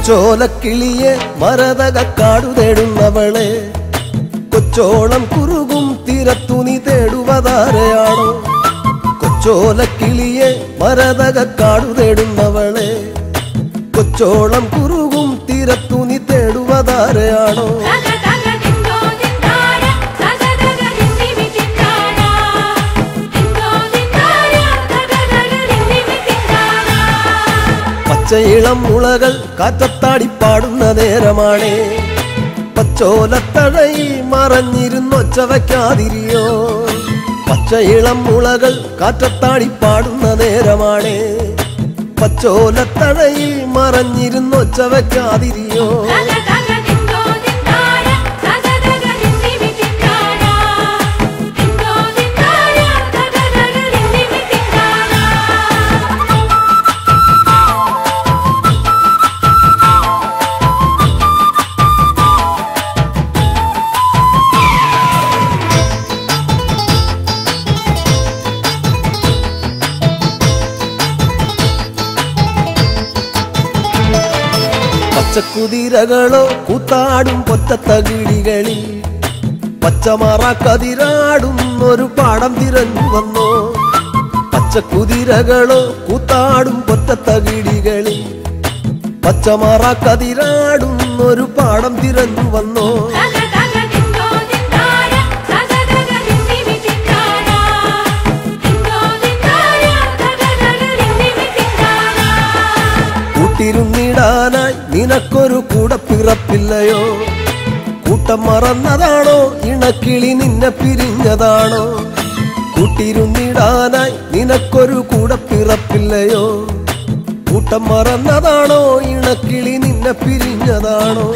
കൊച്ചോലക്കിളിയെ മരതകക്കാടു തേടുന്നവളെ കൊച്ചോളം കുറുകും തീരത്തു നീ തേടുവതാരെയാണോ കൊച്ചോലക്കിളിയെ മരതകക്കാടു തേടുന്നവളെ കൊച്ചോളം കുറുകും തീരത്തു നീ തേടുവതാരെയാണോ പച്ചയിളം മുളകൾ കാറ്റത്താടി പാടുന്ന നേരമാണേ പച്ചോലത്തഴയിൽ മറഞ്ഞിരുന്നൊച്ച വയ്ക്കാതിരിയോ പച്ചയിളം മുളകൾ കാറ്റത്താടി പാടുന്ന നേരമാണേ പച്ചോലത്തഴയിൽ മറഞ്ഞിരുന്നൊച്ച വയ്ക്കാതിരിയോ പച്ചക്കുതിരകളോ കൂത്താടും പൊറ്റത്തകിടികളിൽ പച്ചമറ കതിരാടുന്നൊരു പാടം തിരഞ്ഞു വന്നോ പച്ചക്കുതിരകളോ കൂത്താടും പൊറ്റത്തകിടികളിൽ പച്ചമറ കതിരാടുന്നൊരു പാടം തിരഞ്ഞു വന്നോ കൂട്ടിരുന്നിടാനായി നിനക്കൊരു കൂടപ്പിറപ്പില്ലയോ കൂട്ടം മറന്നതാണോ ഇണക്കിളി നിന്നെ പിരിഞ്ഞതാണോ കൂട്ടിരുന്നിടാനായി നിനക്കൊരു കൂടപ്പിറപ്പില്ലയോ കൂട്ടം മറന്നതാണോ ഇണക്കിളി നിന്നെ പിരിഞ്ഞതാണോ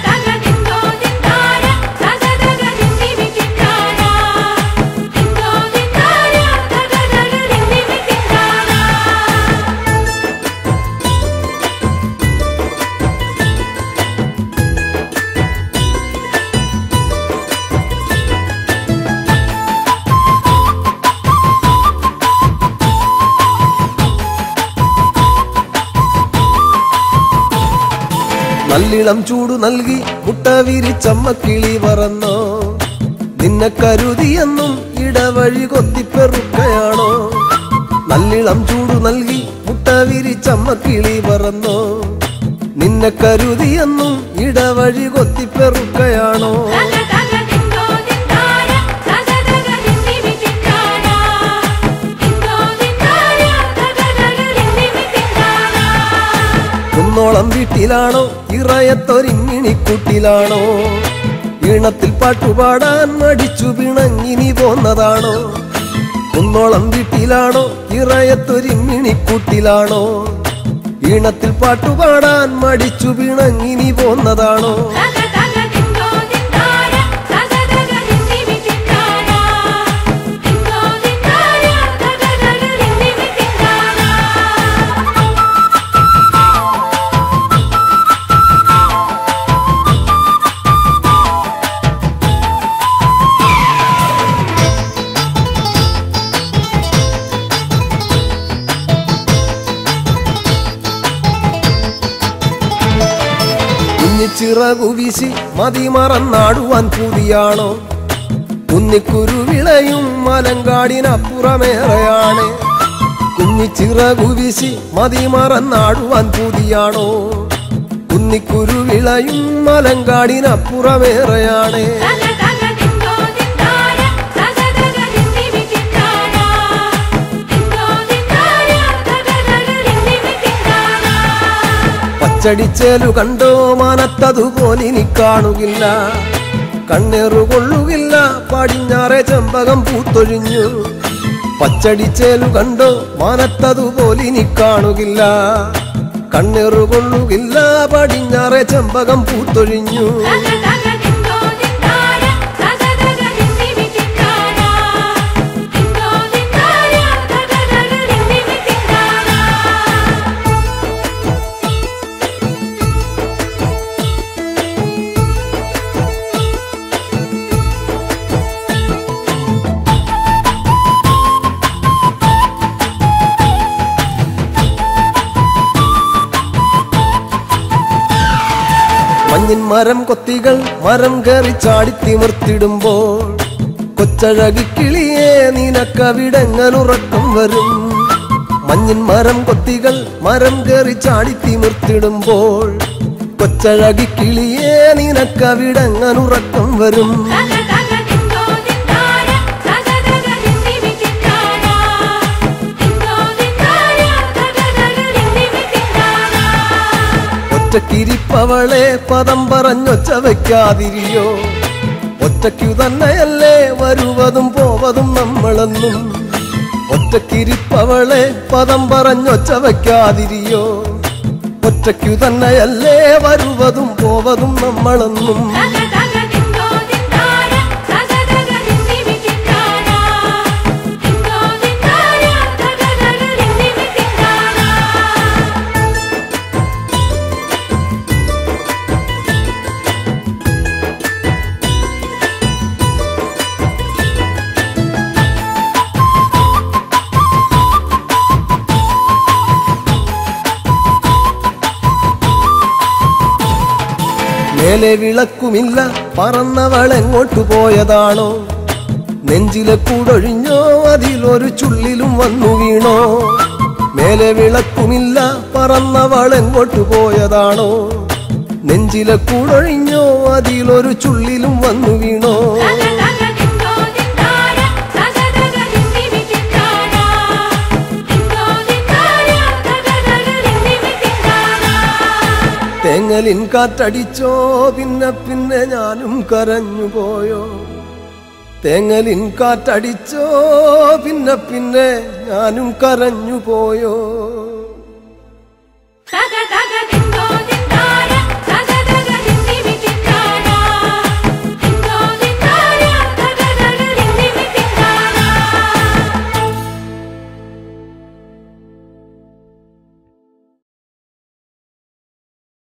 നല്ലിളം ചൂടു നൽകി മുട്ട വിരിച്ചമ്മക്കിളി പറന്നോ നിന്നെ കരുതിയെന്നും ഇടവഴി കൊത്തിപ്പെറുക്കയാണോ നല്ലിളം ചൂടു നൽകി മുട്ട വിരിച്ചമ്മക്കിളി പറന്നോ നിന്നെ കരുതിയെന്നും ഇടവഴി കൊത്തിപ്പെറുക്കയാണോ കുന്നോളം വീട്ടിലാണോ ഇറയത്തൊരിങ്ങിണിക്കൂട്ടിലാണോ ഈണത്തിൽ പാട്ടുപാടാൻ മടിച്ചു പിണങ്ങിനി പോന്നതാണോ കുന്നോളം വീട്ടിലാണോ ഇറയത്തൊരിങ്ങിണിക്കൂട്ടിലാണോ ഈണത്തിൽ പാട്ടുപാടാൻ മടിച്ചു പിണങ്ങിനി പോന്നതാണോ ചിറകു വീശി മതിമറന്നാടുവാൻ പൂതിയാണോ കുന്നിക്കുരുവിളയും മലങ്കാടിനപ്പുറമേറെയാണ് കുഞ്ഞിച്ചിറകു വീശി മതിമറന്നാടുവാൻ പൂതിയാണോ കുന്നിക്കുരുവിളയും മലങ്കാടിനപ്പുറമേറെയാണ് പച്ചടിച്ചേലു കണ്ടോ മാനത്തതുപോലിനി കാണുകില്ല കണ്ണേറുകൊള്ളുകില്ല പടിഞ്ഞാറെ ചെമ്പകം പൂത്തൊഴിഞ്ഞു പച്ചടിച്ചേലു കണ്ടോ മാനത്തതുപോലിനി കാണുകില്ല കണ്ണേറുകൊള്ളുകില്ല പടിഞ്ഞാറെ ചെമ്പകം പൂത്തൊഴിഞ്ഞു മരം കൊത്തികൾ മരം കയറി ചാടിത്തിമിർത്തിടുമ്പോൾ കൊച്ചഴകിക്കിളിയെ നിനക്കവിടെങ്ങനുറക്കം വരും. മഞ്ഞിൻ മരം കൊത്തികൾ മരം കയറി ചാടിത്തിമിർത്തിടുമ്പോൾ കൊച്ചഴകിക്കിളിയെ നിനക്കവിടെങ്ങനുറക്കം വരും. ഒറ്റക്കിരിപ്പവളെ പദം പറഞ്ഞൊച്ച വയ്ക്കാതിരിയോ. ഒറ്റയ്ക്കു തന്നെയല്ലേ വരുവതും പോവതും നമ്മളെന്നും. ഒറ്റക്കിരിപ്പവളെ പദം പറഞ്ഞൊച്ച വയ്ക്കാതിരിയോ. ഒറ്റയ്ക്കു തന്നെയല്ലേ വരുവതും പോവതും നമ്മളെന്നും. മേലെ വിളക്കുമില്ല പറന്നവളെങ്ങോട്ടു പോയതാണോ. നെഞ്ചിലെ കൂടൊഴിഞ്ഞോ അതിലൊരു ചുള്ളിലും വന്നു വീണോ. മേലെ വിളക്കുമില്ല പറന്നവളെങ്ങോട്ടു പോയതാണോ. നെഞ്ചിലെ കൂടൊഴിഞ്ഞോ അതിലൊരു ചുള്ളിലും വന്നു വീണോ. തേങ്ങലിൻ കാറ്റടിച്ചോ പിന്നെ പിന്നെ ഞാനും കരഞ്ഞു പോയോ. തേങ്ങലിൻ കാറ്റടിച്ചോ പിന്നെ പിന്നെ ഞാനും കരഞ്ഞു പോയോ.